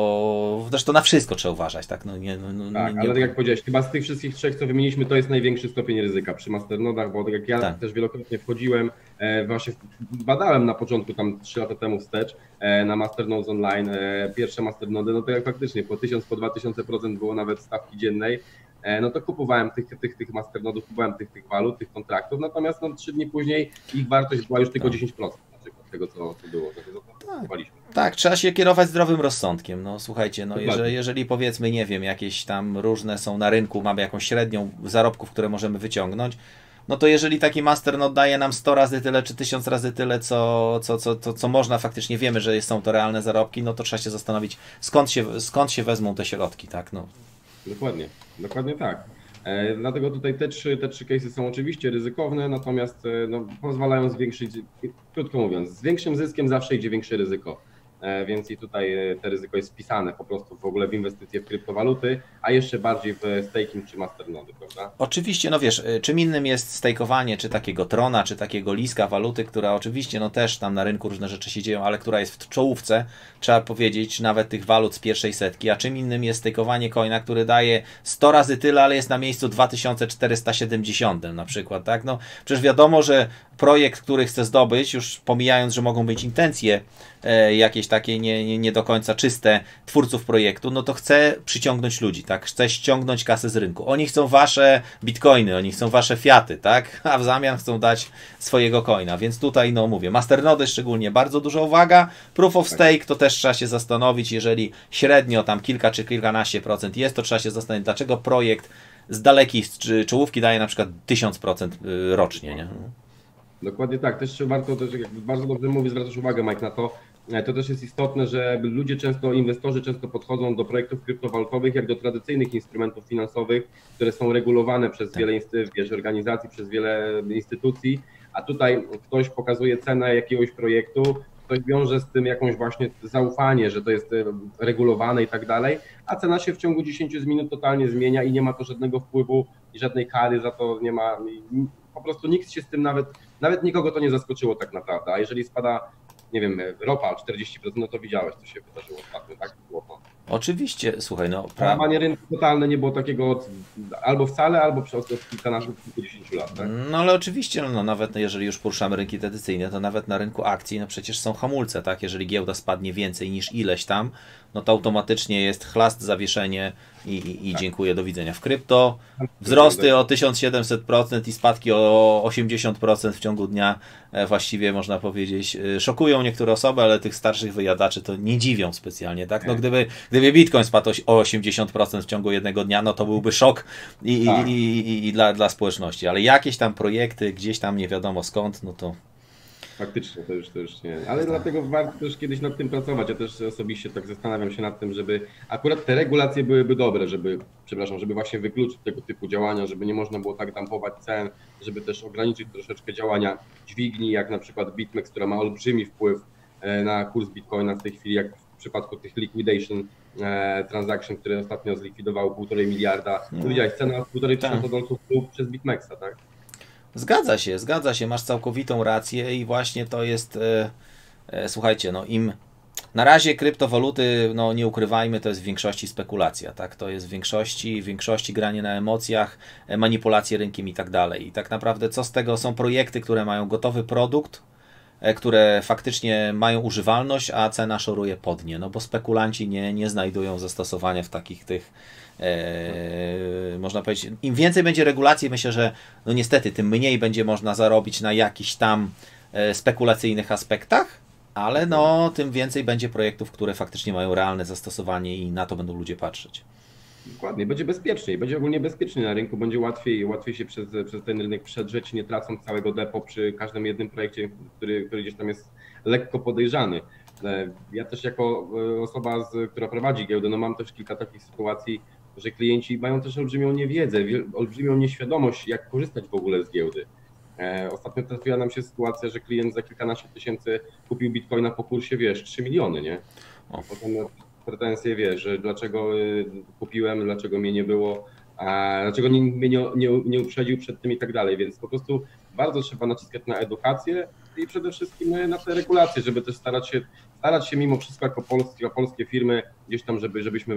to, zresztą na wszystko trzeba uważać, tak? No nie, no, no, tak, nie, ale nie... tak jak powiedziałeś, chyba z tych wszystkich trzech, co wymieniliśmy, to jest największy stopień ryzyka przy masternodach, bo tak jak ja tak. też wielokrotnie wchodziłem, e, właśnie badałem na początku, tam trzy lata temu wstecz, e, na Masternodes Online, e, pierwsze masternody, no to jak faktycznie po tysiąc, po dwa tysiące procent było nawet stawki dziennej, e, no to kupowałem tych, tych, tych masternodów, kupowałem tych, tych walut, tych kontraktów, natomiast no, trzy dni później ich wartość była już tylko tak. dziesięć procent na przykład tego, co, co było, tego, co tak. kupowaliśmy. Tak, trzeba się kierować zdrowym rozsądkiem. No słuchajcie, no Dokładnie. jeżeli, jeżeli powiedzmy, nie wiem, jakieś tam różne są na rynku, mamy jakąś średnią zarobków, które możemy wyciągnąć, no to jeżeli taki masternode daje nam sto razy tyle, czy tysiąc razy tyle, co, co, co, co, co można, faktycznie wiemy, że są to realne zarobki, no to trzeba się zastanowić, skąd się, skąd się wezmą te środki, tak? No. Dokładnie, dokładnie tak. E, dlatego tutaj te trzy, te trzy case'y są oczywiście ryzykowne, natomiast e, no, pozwalają zwiększyć, krótko mówiąc, z większym zyskiem zawsze idzie większe ryzyko. E, więc i tutaj e, te ryzyko jest wpisane po prostu w ogóle w inwestycje w kryptowaluty, a jeszcze bardziej w staking czy masternody, prawda? Oczywiście, no wiesz, czym innym jest stakeowanie, czy takiego Trona, czy takiego Liska waluty, która oczywiście, no też tam na rynku różne rzeczy się dzieją, ale która jest w czołówce, trzeba powiedzieć, nawet tych walut z pierwszej setki, a czym innym jest stakeowanie coina, który daje sto razy tyle, ale jest na miejscu dwa tysiące czterysta siedemdziesiąt na przykład, tak? No przecież wiadomo, że projekt, który chce zdobyć, już pomijając, że mogą być intencje e, jakieś takie nie, nie, nie do końca czyste twórców projektu, no to chce przyciągnąć ludzi, tak? Chce ściągnąć kasę z rynku. Oni chcą wasze bitcoiny, oni chcą wasze fiaty, tak? A w zamian chcą dać swojego coina, więc tutaj, no mówię, masternody szczególnie bardzo duża uwaga, proof of stake to też trzeba się zastanowić, jeżeli średnio tam kilka czy kilkanaście procent jest, to trzeba się zastanowić, dlaczego projekt z dalekiej czołówki daje na przykład tysiąc procent rocznie, nie? Dokładnie tak, też warto, też jak bardzo dobrze mówisz, zwracasz uwagę, Mike, na to, to też jest istotne, że ludzie często, inwestorzy często podchodzą do projektów kryptowalutowych jak do tradycyjnych instrumentów finansowych, które są regulowane przez wiele wiesz, organizacji, przez wiele instytucji, a tutaj ktoś pokazuje cenę jakiegoś projektu, ktoś wiąże z tym jakąś właśnie zaufanie, że to jest regulowane i tak dalej, a cena się w ciągu dziesięciu minut totalnie zmienia i nie ma to żadnego wpływu i żadnej kary za to nie ma. Po prostu nikt się z tym nawet, nawet nikogo to nie zaskoczyło tak naprawdę, a jeżeli spada, nie wiem, ropa o czterdzieści procent, no to widziałeś, co się wydarzyło ostatnio, tak było to. Oczywiście, słuchaj, no... Prawanie rynku totalne nie było takiego od, albo wcale, albo przez kilkanaście, kilkudziesięciu lat, tak? No ale oczywiście, no nawet jeżeli już poruszamy rynki tradycyjne, to nawet na rynku akcji, no przecież są hamulce, tak? Jeżeli giełda spadnie więcej niż ileś tam, no to automatycznie jest chlast, zawieszenie i, i, i tak. Dziękuję, do widzenia. W krypto wzrosty o tysiąc siedemset procent i spadki o osiemdziesiąt procent w ciągu dnia, właściwie można powiedzieć, szokują niektóre osoby, ale tych starszych wyjadaczy to nie dziwią specjalnie, tak? No gdyby, gdyby Bitcoin spadł o osiemdziesiąt procent w ciągu jednego dnia, no to byłby szok i, tak. i, i, i dla, dla społeczności, ale jakieś tam projekty gdzieś tam nie wiadomo skąd, no to faktycznie, to już, to już nie. Ale dlatego warto też kiedyś nad tym pracować. Ja też osobiście tak zastanawiam się nad tym, żeby akurat te regulacje byłyby dobre, żeby, przepraszam, żeby właśnie wykluczyć tego typu działania, żeby nie można było tak dumpować cen, żeby też ograniczyć troszeczkę działania dźwigni, jak na przykład BitMEX, która ma olbrzymi wpływ na kurs Bitcoina w tej chwili, jak w przypadku tych liquidation transaction, które ostatnio zlikwidowały półtorej miliarda. No. Widziałeś, cena półtorej tysiąca dolców przez BitMEXa, tak? Zgadza się, zgadza się, masz całkowitą rację i właśnie to jest, e, e, słuchajcie, no im na razie kryptowaluty, no nie ukrywajmy, to jest w większości spekulacja, tak, to jest w większości, w większości granie na emocjach, e, manipulacje rynkiem i tak dalej i tak naprawdę co z tego, są projekty, które mają gotowy produkt, które faktycznie mają używalność, a cena szoruje pod nie, no bo spekulanci nie, nie znajdują zastosowania w takich tych, e, można powiedzieć, im więcej będzie regulacji, myślę, że no niestety tym mniej będzie można zarobić na jakichś tam e, spekulacyjnych aspektach, ale no tym więcej będzie projektów, które faktycznie mają realne zastosowanie i na to będą ludzie patrzeć. Dokładnie, będzie bezpieczniej, będzie ogólnie bezpieczniej na rynku, będzie łatwiej, łatwiej się przez, przez ten rynek przedrzeć, nie tracąc całego depo przy każdym jednym projekcie, który, który gdzieś tam jest lekko podejrzany. Ja też jako osoba, z, która prowadzi giełdę, no mam też kilka takich sytuacji, że klienci mają też olbrzymią niewiedzę, olbrzymią nieświadomość, jak korzystać w ogóle z giełdy. Ostatnio trafiła nam się sytuacja, że klient za kilkanaście tysięcy kupił bitcoina po kursie, wiesz, trzy miliony, nie? A potem pretensje, wiesz, że dlaczego kupiłem, dlaczego mnie nie było, a dlaczego nie, mnie nie, nie, nie uprzedził przed tym i tak dalej, więc po prostu bardzo trzeba naciskać na edukację i przede wszystkim na te regulacje, żeby też starać się, starać się mimo wszystko jako polskie, jako polskie firmy gdzieś tam, żeby, żebyśmy,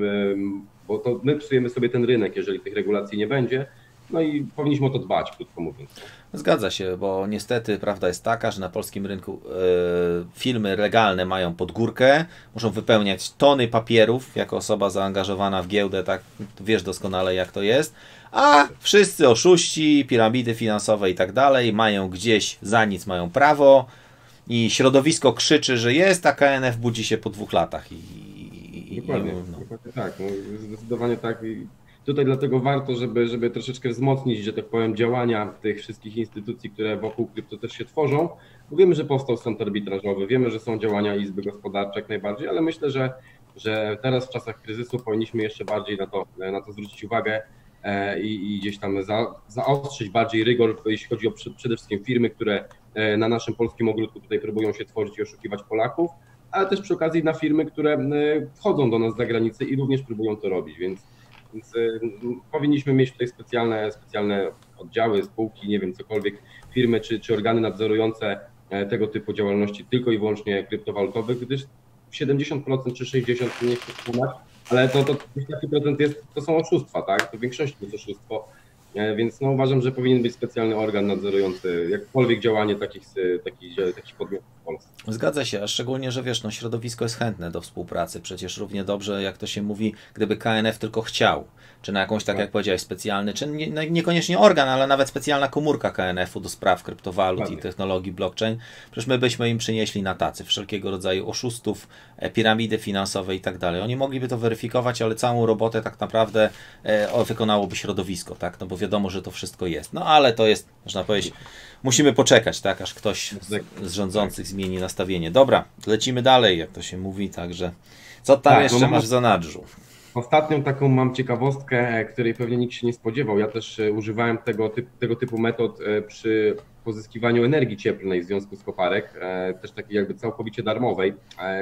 bo to my psujemy sobie ten rynek, jeżeli tych regulacji nie będzie. No i powinniśmy o to dbać, krótko mówiąc. Zgadza się, bo niestety prawda jest taka, że na polskim rynku e, firmy legalne mają pod górkę, muszą wypełniać tony papierów, jako osoba zaangażowana w giełdę, tak wiesz doskonale jak to jest, a wszyscy oszuści, piramidy finansowe i tak dalej mają gdzieś za nic mają prawo i środowisko krzyczy, że jest, a K N F budzi się po dwóch latach. I, i, dokładnie, i, no. dokładnie tak, no, zdecydowanie tak. Tutaj dlatego warto, żeby, żeby troszeczkę wzmocnić, że tak powiem, działania tych wszystkich instytucji, które wokół krypto też się tworzą. Bo wiemy, że powstał sąd arbitrażowy, wiemy, że są działania Izby Gospodarczej jak najbardziej, ale myślę, że, że teraz w czasach kryzysu powinniśmy jeszcze bardziej na to, na to zwrócić uwagę i, i gdzieś tam za, zaostrzyć bardziej rygor, jeśli chodzi o przede wszystkim firmy, które na naszym polskim ogródku tutaj próbują się tworzyć i oszukiwać Polaków, ale też przy okazji na firmy, które wchodzą do nas z zagranicy i również próbują to robić, więc Więc powinniśmy mieć tutaj specjalne, specjalne oddziały, spółki, nie wiem, cokolwiek, firmy czy, czy organy nadzorujące tego typu działalności tylko i wyłącznie kryptowalutowych, gdyż siedemdziesiąt procent czy sześćdziesiąt procent nie chcę wspomnieć, ale to, to taki procent jest, to są oszustwa, tak? To w większości to jest oszustwo, więc no, uważam, że powinien być specjalny organ nadzorujący jakkolwiek działanie takich, takich, takich podmiotów w Polsce. Zgadza się, a szczególnie, że wiesz, no środowisko jest chętne do współpracy, przecież równie dobrze, jak to się mówi, gdyby K N F tylko chciał, czy na jakąś, tak jak powiedziałeś, specjalny, czy nie, niekoniecznie organ, ale nawet specjalna komórka K N F u do spraw kryptowalut Ładnie. i technologii blockchain, przecież my byśmy im przynieśli na tacy wszelkiego rodzaju oszustów, piramidy finansowe i tak dalej. Oni mogliby to weryfikować, ale całą robotę tak naprawdę e, wykonałoby środowisko, tak, no bo wiadomo, że to wszystko jest. No ale to jest, można powiedzieć, musimy poczekać, tak, aż ktoś z, z rządzących zmieni nastawienie. Dobra, lecimy dalej, jak to się mówi, także co tam tak, jeszcze no masz w zanadrzu? Ostatnią taką mam ciekawostkę, której pewnie nikt się nie spodziewał. Ja też używałem tego, typu, tego typu metod przy pozyskiwaniu energii cieplnej w związku z koparek, też takiej jakby całkowicie darmowej,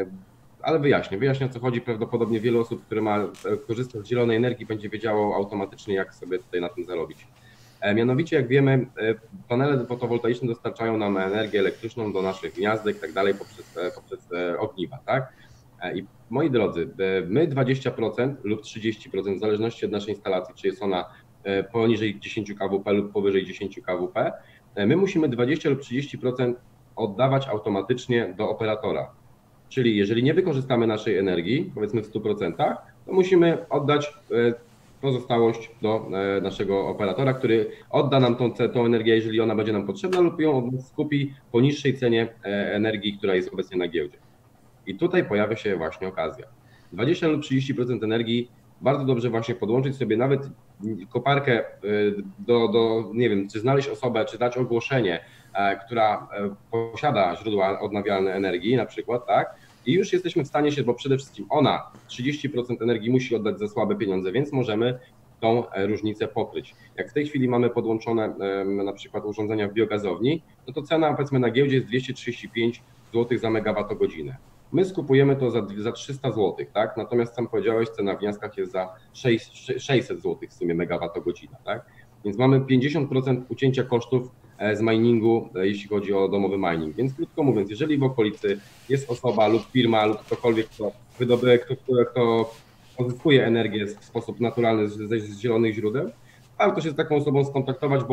ale wyjaśnię, wyjaśnię o co chodzi. Prawdopodobnie wiele osób, które ma korzystać z zielonej energii, będzie wiedziało automatycznie, jak sobie tutaj na tym zarobić. Mianowicie, jak wiemy, panele fotowoltaiczne dostarczają nam energię elektryczną do naszych gniazdek i tak dalej poprzez, poprzez ogniwa, tak? I moi drodzy, my dwadzieścia procent lub trzydzieści procent w zależności od naszej instalacji, czy jest ona poniżej dziesięć kW lub powyżej dziesięć kW, my musimy dwadzieścia lub trzydzieści procent oddawać automatycznie do operatora. Czyli jeżeli nie wykorzystamy naszej energii, powiedzmy w stu procentach, to musimy oddać pozostałość do naszego operatora, który odda nam tą, tą energię, jeżeli ona będzie nam potrzebna, lub ją od nas skupi po niższej cenie energii, która jest obecnie na giełdzie. I tutaj pojawia się właśnie okazja. dwadzieścia lub trzydzieści procent energii bardzo dobrze właśnie podłączyć sobie nawet koparkę do, do, nie wiem, czy znaleźć osobę, czy dać ogłoszenie, która posiada źródła odnawialne energii na przykład, tak? I już jesteśmy w stanie się, bo przede wszystkim ona trzydzieści procent energii musi oddać za słabe pieniądze, więc możemy tą różnicę pokryć. Jak w tej chwili mamy podłączone na przykład urządzenia w biogazowni, no to cena powiedzmy na giełdzie jest dwieście trzydzieści pięć złotych za megawattogodzinę. My skupujemy to za, za trzysta złotych, tak? Natomiast sam powiedziałeś, cena w gniazdkach jest za sześćset złotych w sumie megawattogodzina, tak? Więc mamy pięćdziesiąt procent ucięcia kosztów z miningu, jeśli chodzi o domowy mining. Więc krótko mówiąc, jeżeli w okolicy jest osoba lub firma lub ktokolwiek, kto wydobywa, kto, kto, kto pozyskuje energię w sposób naturalny z, z zielonych źródeł, warto się z taką osobą skontaktować, bo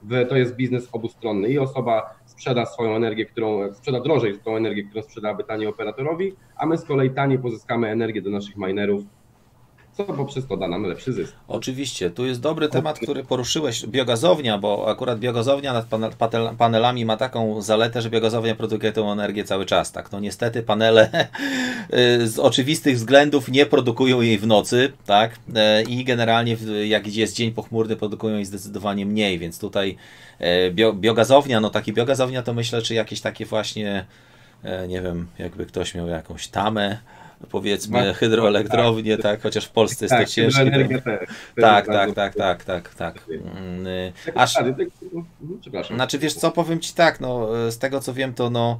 to jest biznes obustronny i osoba sprzeda swoją energię, którą sprzeda drożej tą energię, którą sprzedałaby taniej operatorowi, a my z kolei taniej pozyskamy energię do naszych minerów, co poprzez to da nam lepszy zysk. Oczywiście, tu jest dobry temat, który poruszyłeś, biogazownia, bo akurat biogazownia nad panelami ma taką zaletę, że biogazownia produkuje tę energię cały czas. Tak? No niestety panele z oczywistych względów nie produkują jej w nocy, tak? I generalnie jak jest dzień pochmurny, produkują jej zdecydowanie mniej, więc tutaj bio, biogazownia, no taki biogazownia to myślę, czy jakieś takie właśnie, nie wiem, jakby ktoś miał jakąś tamę, powiedzmy hydroelektrownie, tak, tak, chociaż w Polsce jest tak, to ciężkie. Tak, tak, tak, tak, tak, tak. Aż, Przepraszam. znaczy wiesz co, powiem Ci tak, no z tego co wiem to no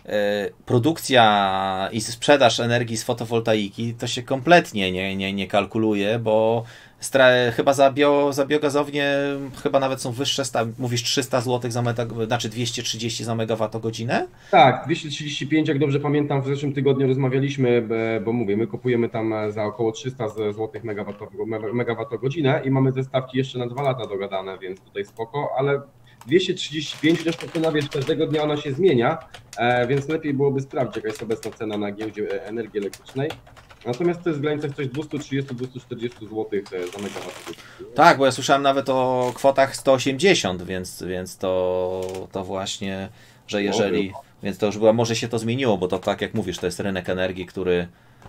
produkcja i sprzedaż energii z fotowoltaiki to się kompletnie nie, nie, nie kalkuluje, bo stra- chyba za, bio, za biogazownię chyba nawet są wyższe, sta- mówisz trzysta złotych za meta, znaczy dwieście trzydzieści za megawattogodzinę? Tak, dwieście trzydzieści pięć, jak dobrze pamiętam, w zeszłym tygodniu rozmawialiśmy, bo mówię, my kupujemy tam za około trzysta złotych megawattogodzinę i mamy te stawki jeszcze na dwa lata dogadane, więc tutaj spoko, ale dwieście trzydzieści pięć, zresztą cena, wiesz, każdego dnia ona się zmienia, więc lepiej byłoby sprawdzić, jaka jest obecna cena na giełdzie energii elektrycznej. Natomiast to jest w granicach coś dwieście trzydzieści do dwustu czterdziestu złotych za megawattogodzinę. Tak, bo ja słyszałem nawet o kwotach sto osiemdziesiąt, więc, więc to, to właśnie, że jeżeli, no, więc to już była, może się to zmieniło, bo to tak jak mówisz, to jest rynek energii, który,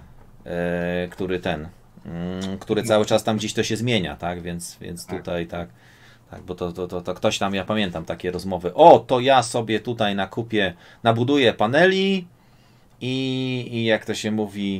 e, który ten, mm, który cały czas tam gdzieś to się zmienia, tak, więc, więc tutaj tak. Tak, bo to, to, to, to ktoś tam, ja pamiętam takie rozmowy, o, to ja sobie tutaj nakupię, nabuduję paneli i, i jak to się mówi,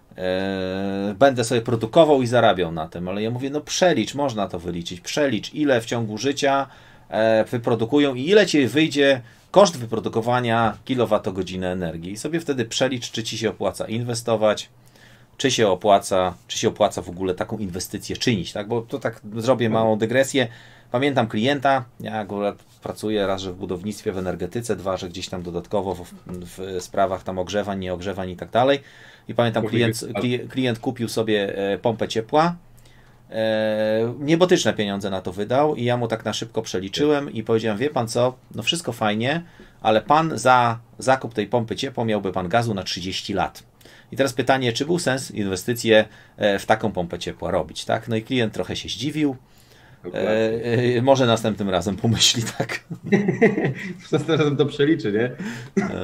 e, będę sobie produkował i zarabiał na tym, ale ja mówię, no przelicz, można to wyliczyć, przelicz ile w ciągu życia e, wyprodukują i ile Ci wyjdzie koszt wyprodukowania kilowatogodziny energii i sobie wtedy przelicz, czy Ci się opłaca inwestować, czy się opłaca, czy się opłaca w ogóle taką inwestycję czynić, tak, bo to tak zrobię małą dygresję. Pamiętam klienta, ja akurat pracuję raz, że w budownictwie, w energetyce, dwa, że gdzieś tam dodatkowo w, w sprawach tam ogrzewań, nieogrzewań i tak dalej. I pamiętam, klient, klient kupił sobie pompę ciepła, niebotyczne pieniądze na to wydał i ja mu tak na szybko przeliczyłem i powiedziałem, wie pan co, no wszystko fajnie, ale pan za zakup tej pompy ciepła miałby pan gazu na trzydzieści lat. I teraz pytanie, czy był sens inwestycję w taką pompę ciepła robić, tak? No i klient trochę się zdziwił. E, e, może następnym razem pomyśli, tak. Następnym razem to przeliczy, nie? E,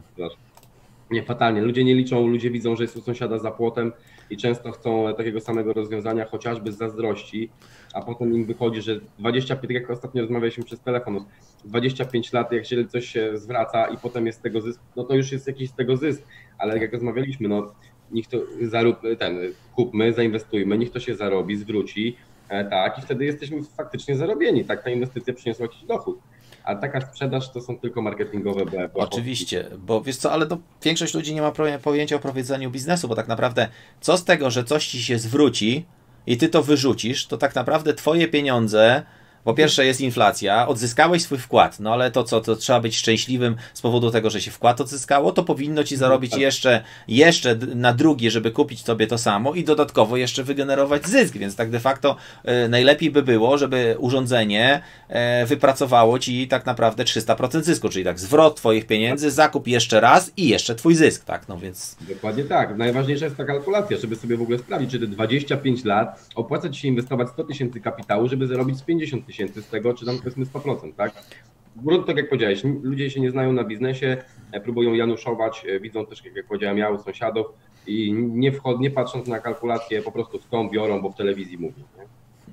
nie, fatalnie. Ludzie nie liczą, ludzie widzą, że jest u sąsiada za płotem i często chcą takiego samego rozwiązania, chociażby z zazdrości, a potem im wychodzi, że dwadzieścia pięć, jak ostatnio rozmawialiśmy przez telefon, dwadzieścia pięć lat, jak się coś się zwraca i potem jest z tego zysk, no to już jest jakiś z tego zysk, ale jak rozmawialiśmy, no niech to zarób, ten, kupmy, zainwestujmy, niech to się zarobi, zwróci, tak, i wtedy jesteśmy faktycznie zarobieni, tak, ta inwestycja przyniosła jakiś dochód. A taka sprzedaż to są tylko marketingowe B. Oczywiście, bo wiesz co, ale to większość ludzi nie ma pojęcia o prowadzeniu biznesu, bo tak naprawdę co z tego, że coś ci się zwróci i ty to wyrzucisz, to tak naprawdę twoje pieniądze, po pierwsze jest inflacja, odzyskałeś swój wkład, no ale to co, to trzeba być szczęśliwym z powodu tego, że się wkład odzyskało, to powinno ci zarobić jeszcze, jeszcze na drugi, żeby kupić sobie to samo i dodatkowo jeszcze wygenerować zysk, więc tak de facto y, najlepiej by było, żeby urządzenie y, wypracowało ci tak naprawdę trzysta procent zysku, czyli tak zwrot twoich pieniędzy, zakup jeszcze raz i jeszcze twój zysk, tak, no więc... Dokładnie tak, najważniejsza jest ta kalkulacja, żeby sobie w ogóle sprawdzić, czy te dwadzieścia pięć lat opłaca ci się inwestować sto tysięcy kapitału, żeby zarobić z pięćdziesiąt tysięcy z tego, czy tam powiedzmy sto procent, tak? Tak jak powiedziałeś, ludzie się nie znają na biznesie, próbują januszować, widzą też, jak powiedziałem, ja u sąsiadów i nie, wchod, nie patrząc na kalkulację, po prostu skąd biorą, bo w telewizji mówią. Nie?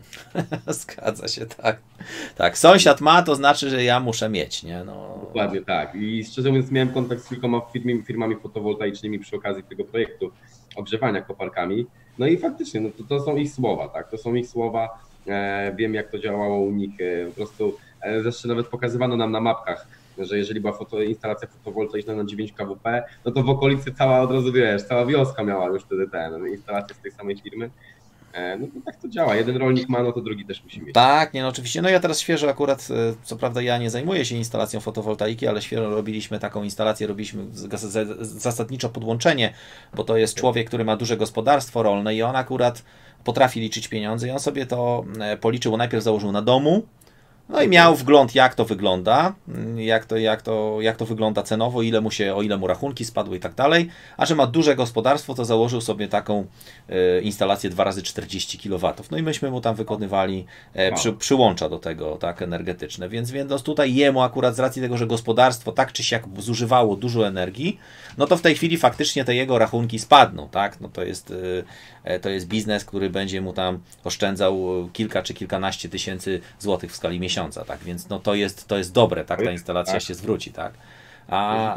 Zgadza się, tak. Tak, sąsiad ma, to znaczy, że ja muszę mieć, nie? No. Dokładnie tak. I szczerze mówiąc miałem kontakt z kilkoma firmami, firmami fotowoltaicznymi przy okazji tego projektu ogrzewania koparkami. No i faktycznie, no to, to są ich słowa, tak? To są ich słowa. E, wiem, jak to działało u nich. E, po prostu e, zresztą nawet pokazywano nam na mapkach, że jeżeli była foto, instalacja fotowoltaiczna na dziewięć k W P, no to w okolicy cała, od razu wiesz, cała wioska miała już wtedy ten, instalację z tej samej firmy. No to tak to działa. Jeden rolnik ma, no to drugi też musi mieć. Tak, nie, no oczywiście. No ja teraz świeżo akurat, co prawda ja nie zajmuję się instalacją fotowoltaiki, ale świeżo robiliśmy taką instalację, robiliśmy zasadniczo podłączenie, bo to jest człowiek, który ma duże gospodarstwo rolne i on akurat potrafi liczyć pieniądze i on sobie to policzył, najpierw założył na domu, No i miał wgląd, jak to wygląda, jak to, jak to, jak to wygląda cenowo, ile mu się, o ile mu rachunki spadły i tak dalej. A że ma duże gospodarstwo, to założył sobie taką e, instalację dwa razy czterdzieści kilowatów. No i myśmy mu tam wykonywali e, przy, przyłącza do tego, tak, energetyczne. Więc, więc tutaj jemu akurat z racji tego, że gospodarstwo tak czy siak zużywało dużo energii, no to w tej chwili faktycznie te jego rachunki spadną, tak? No to jest, e, to jest biznes, który będzie mu tam oszczędzał kilka czy kilkanaście tysięcy złotych w skali miesiąca. Tak, więc no to jest, to jest dobre, tak, ta instalacja się zwróci, tak. A,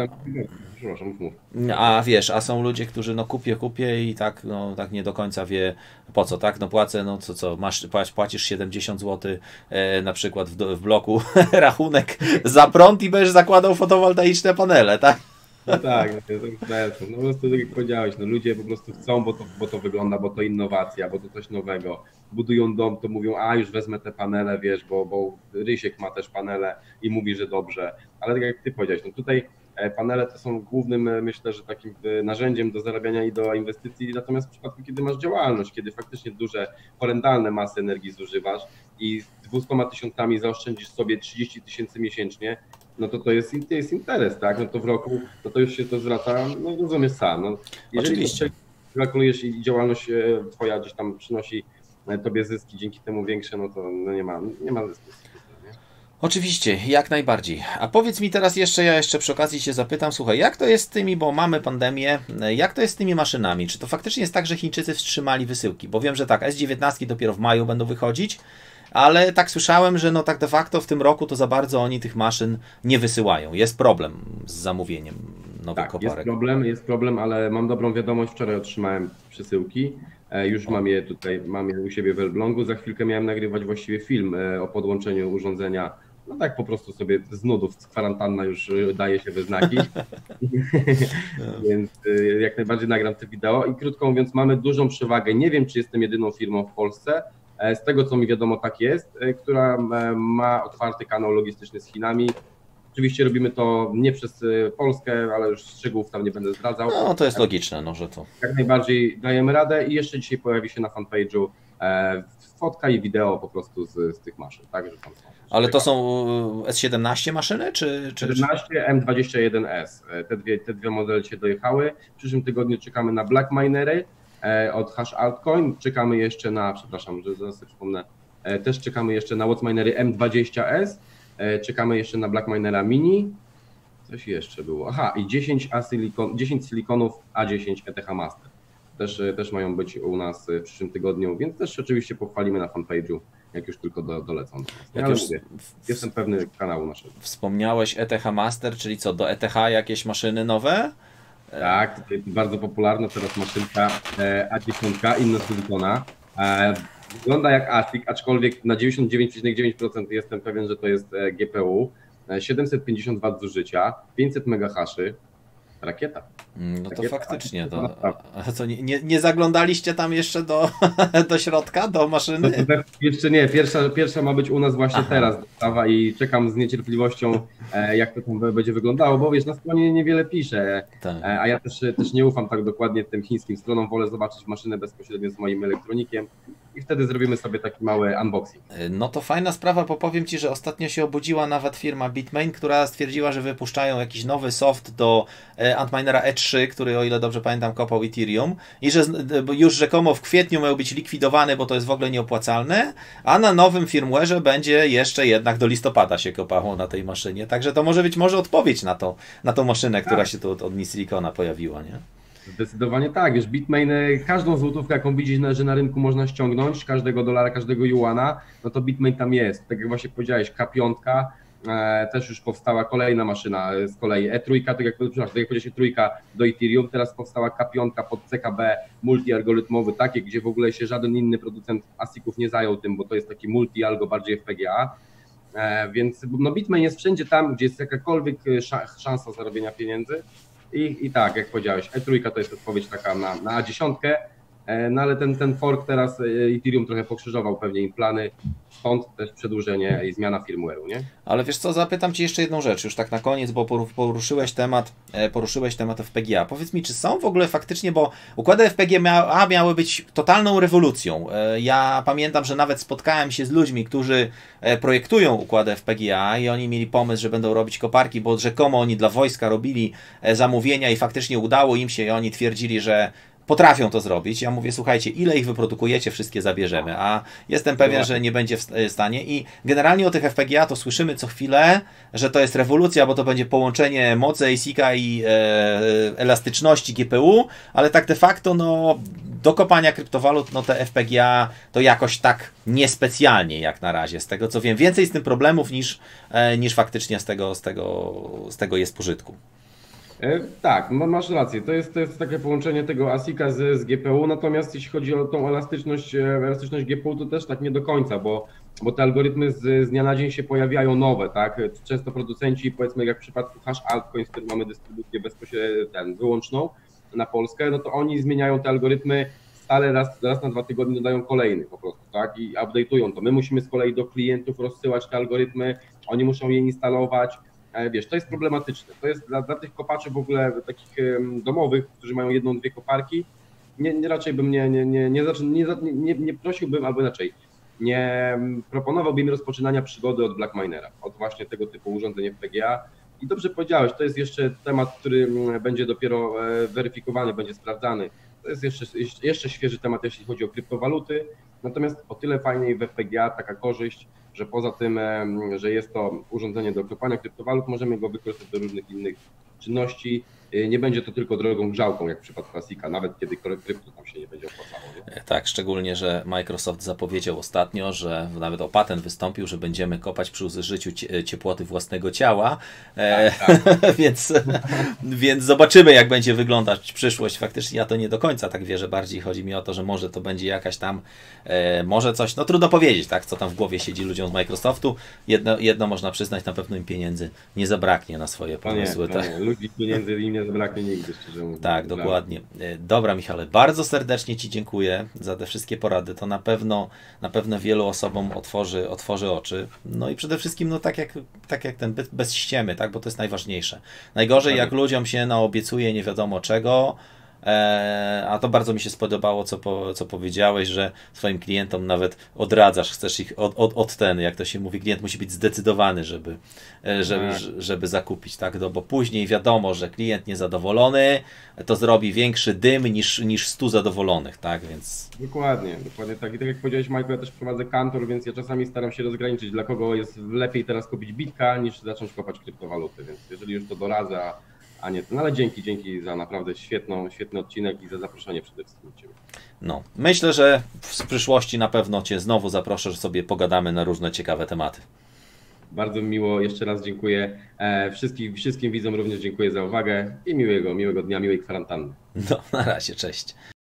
a wiesz, a są ludzie, którzy no kupię, kupię i tak, no tak nie do końca wie po co, tak, no płacę, no co, co, masz, płacisz siedemdziesiąt złotych e, na przykład w, w bloku rachunek za prąd i będziesz zakładał fotowoltaiczne panele, tak. No tak, no, to jest no po prostu tak jak powiedziałeś, no ludzie po prostu chcą, bo to, bo to wygląda, bo to innowacja, bo to coś nowego. Budują dom, to mówią, a już wezmę te panele, wiesz, bo, bo Rysiek ma też panele i mówi, że dobrze. Ale tak jak ty powiedziałeś, no tutaj panele to są głównym, myślę, że takim narzędziem do zarabiania i do inwestycji, natomiast w przypadku, kiedy masz działalność, kiedy faktycznie duże, horrendalne masy energii zużywasz i z dwiema tysiącami zaoszczędzisz sobie trzydzieści tysięcy miesięcznie, no to to jest, to jest interes, tak? No to w roku, no to już się to zwraca, no rozumiesz sam. No, jeżeli Oczywiście. kalkulujesz i działalność twoja gdzieś tam przynosi tobie zyski, dzięki temu większe, no to no nie ma, nie ma dyskusji. Oczywiście, jak najbardziej. A powiedz mi teraz jeszcze, ja jeszcze przy okazji się zapytam, słuchaj, jak to jest z tymi, bo mamy pandemię, jak to jest z tymi maszynami? Czy to faktycznie jest tak, że Chińczycy wstrzymali wysyłki? Bo wiem, że tak, S dziewiętnaście dopiero w maju będą wychodzić, ale tak słyszałem, że no tak de facto w tym roku to za bardzo oni tych maszyn nie wysyłają. Jest problem z zamówieniem nowych tak, koparek. Jest problem, jest problem, ale mam dobrą wiadomość, wczoraj otrzymałem przesyłki. Już mam je tutaj, mam je u siebie w Elblągu. Za chwilkę miałem nagrywać właściwie film o podłączeniu urządzenia. No tak po prostu sobie z nudów, kwarantanna już daje się we znaki. Więc jak najbardziej nagram te wideo i krótko mówiąc mamy dużą przewagę. Nie wiem, czy jestem jedyną firmą w Polsce, z tego co mi wiadomo tak jest, która ma otwarty kanał logistyczny z Chinami. Oczywiście robimy to nie przez Polskę, ale już szczegółów tam nie będę zdradzał. No to jest logiczne, no że to. Jak najbardziej dajemy radę i jeszcze dzisiaj pojawi się na fanpage'u e, fotka i wideo po prostu z, z tych maszyn. Tak, że tam są. Ale to są S siedemnaście maszyny, czy... czy... siedemnaście, M dwadzieścia jeden S. Te dwie, te dwie modele się dojechały. W przyszłym tygodniu czekamy na Black Minery e, od Hash Altcoin. Czekamy jeszcze na, przepraszam, że zaraz sobie przypomnę, e, też czekamy jeszcze na Watchminery M dwadzieścia S. Czekamy jeszcze na Black Minera Mini. Coś jeszcze było. Aha, i dziesięć, A silikon, dziesięć silikonów A dziesięć E T H Master. Też, też mają być u nas w przyszłym tygodniu, więc też oczywiście pochwalimy na fanpage'u, jak już tylko do, dolecą do nas. Jak ale już mówię, jestem pewny kanału naszego. Wspomniałeś E T H Master, czyli co, do E T H jakieś maszyny nowe? Tak, tutaj bardzo popularna teraz maszynka A dziesięć, inna silikona. Wygląda jak ASIC, aczkolwiek na dziewięćdziesiąt dziewięć przecinek dziewięć procent jestem pewien, że to jest G P U. siedemset pięćdziesiąt watów zużycia, pięćset megahaszy, rakieta. No to rakieta, faktycznie, to, a co, nie, nie zaglądaliście tam jeszcze do, do środka, do maszyny? To, to, jeszcze nie, pierwsza, pierwsza ma być u nas właśnie Aha. teraz dostawa i czekam z niecierpliwością, jak to tam będzie wyglądało, bo wiesz, na stronie niewiele pisze, tak. A ja też, też nie ufam tak dokładnie tym chińskim stronom, wolę zobaczyć maszynę bezpośrednio z moim elektronikiem i wtedy zrobimy sobie taki mały unboxing. No to fajna sprawa, bo powiem Ci, że ostatnio się obudziła nawet firma Bitmain, która stwierdziła, że wypuszczają jakiś nowy soft do Antminera E trzy, który o ile dobrze pamiętam kopał Ethereum i że już rzekomo w kwietniu miał być likwidowany, bo to jest w ogóle nieopłacalne, a na nowym firmware'ze będzie jeszcze jednak do listopada się kopało na tej maszynie, także to może być może odpowiedź na to, na tą maszynę, która tak. się tu od, od Silicona pojawiła, nie? Zdecydowanie tak, wiesz, Bitmain, każdą złotówkę, jaką widzisz, że na rynku można ściągnąć, każdego dolara, każdego juana, no to Bitmain tam jest, tak jak właśnie powiedziałeś, K pięć, e, też już powstała kolejna maszyna z kolei E trzy, tak jak, tak jak powiedziałeś, E trzy do Ethereum, teraz powstała K pięć pod C K B multialgorytmowy, takie, gdzie w ogóle się żaden inny producent ASIC-ów nie zajął tym, bo to jest taki multi-algo bardziej F P G A, e, więc no Bitmain jest wszędzie tam, gdzie jest jakakolwiek szansa zarobienia pieniędzy. I, I tak, jak powiedziałeś, E trzy to jest odpowiedź taka na, na A dziesięć. no ale ten, ten fork teraz Ethereum trochę pokrzyżował pewnie im plany, stąd też przedłużenie i zmiana firmware'u, nie? Ale wiesz co, zapytam Cię jeszcze jedną rzecz, już tak na koniec, bo poruszyłeś temat, poruszyłeś temat F P G A. Powiedz mi, czy są w ogóle faktycznie, bo układy F P G A miały być totalną rewolucją. Ja pamiętam, że nawet spotkałem się z ludźmi, którzy projektują układy F P G A i oni mieli pomysł, że będą robić koparki, bo rzekomo oni dla wojska robili zamówienia i faktycznie udało im się i oni twierdzili, że potrafią to zrobić. Ja mówię, słuchajcie, ile ich wyprodukujecie, wszystkie zabierzemy, a jestem pewien, że nie będzie w stanie i generalnie o tych F P G A to słyszymy co chwilę, że to jest rewolucja, bo to będzie połączenie mocy A S I C-a i e, elastyczności G P U, ale tak de facto no, do kopania kryptowalut no te F P G A to jakoś tak niespecjalnie jak na razie, z tego co wiem. Więcej z tym problemów niż, e, niż faktycznie z tego, z, tego, z tego jest pożytku. Tak, masz rację. To jest, to jest takie połączenie tego A S I C-a z, z G P U, natomiast jeśli chodzi o tą elastyczność, elastyczność G P U, to też tak nie do końca, bo, bo te algorytmy z, z dnia na dzień się pojawiają nowe, tak? Często producenci, powiedzmy jak w przypadku Hash Altcoin, z którym mamy dystrybucję bezpośrednio, ten, wyłączną na Polskę, no to oni zmieniają te algorytmy stale raz, raz na dwa tygodnie dodają kolejny po prostu, tak? I update'ują to. My musimy z kolei do klientów rozsyłać te algorytmy, oni muszą je instalować. Wiesz, to jest problematyczne. To jest dla, dla tych kopaczy w ogóle takich domowych, którzy mają jedną, dwie koparki. Nie, nie raczej bym nie, nie, nie, nie, nie, nie, nie prosiłbym, albo inaczej, nie proponowałbym rozpoczynania przygody od Black Minera, od właśnie tego typu urządzeń F P G A. I dobrze powiedziałeś, to jest jeszcze temat, który będzie dopiero weryfikowany, będzie sprawdzany. To jest jeszcze, jeszcze świeży temat, jeśli chodzi o kryptowaluty. Natomiast o tyle fajniej w F P G A taka korzyść, że poza tym, że jest to urządzenie do kopania kryptowalut, możemy go wykorzystać do różnych innych czynności. Nie będzie to tylko drogą grzałką, jak w przypadku Classica, nawet kiedy krypto tam się nie będzie opłacało. Nie? Tak, szczególnie, że Microsoft zapowiedział ostatnio, że nawet o patent wystąpił, że będziemy kopać przy użyciu ciepłoty własnego ciała, tak, tak. więc, więc zobaczymy, jak będzie wyglądać przyszłość. Faktycznie ja to nie do końca tak wierzę, bardziej chodzi mi o to, że może to będzie jakaś tam, e, może coś, no trudno powiedzieć, tak, co tam w głowie siedzi ludziom z Microsoftu. Jedno, jedno można przyznać, na pewno im pieniędzy nie zabraknie na swoje pomysły. No nie, no nie. Ludzi pieniędzy im nie zabraknie nigdy, szczerze mówiąc. Tak, dokładnie. Dobra, Michale, bardzo serdecznie Ci dziękuję za te wszystkie porady. To na pewno, na pewno wielu osobom otworzy, otworzy oczy. No i przede wszystkim, no tak jak, tak jak ten, bez, bez ściemy, tak, bo to jest najważniejsze. Najgorzej, tak, jak ludziom się naobiecuje nie wiadomo czego, e, a to bardzo mi się spodobało, co, po, co powiedziałeś, że swoim klientom nawet odradzasz, chcesz ich od, od, od ten, jak to się mówi, klient musi być zdecydowany, żeby, żeby, tak. żeby zakupić, tak, no, bo później wiadomo, że klient niezadowolony to zrobi większy dym niż, niż stu zadowolonych, tak, więc... Dokładnie, dokładnie tak. I tak jak powiedziałeś, Michael, ja też prowadzę kantor, więc ja czasami staram się rozgraniczyć, dla kogo jest lepiej teraz kupić bitka, niż zacząć kopać kryptowaluty, więc jeżeli już to doradza, a nie, no ale dzięki, dzięki za naprawdę świetną, świetny odcinek i za zaproszenie przede wszystkim Ciebie. No, myślę, że w przyszłości na pewno Cię znowu zaproszę, że sobie pogadamy na różne ciekawe tematy. Bardzo miło, jeszcze raz dziękuję. Wszystkim, wszystkim widzom również dziękuję za uwagę i miłego, miłego dnia, miłej kwarantanny. No, na razie, cześć.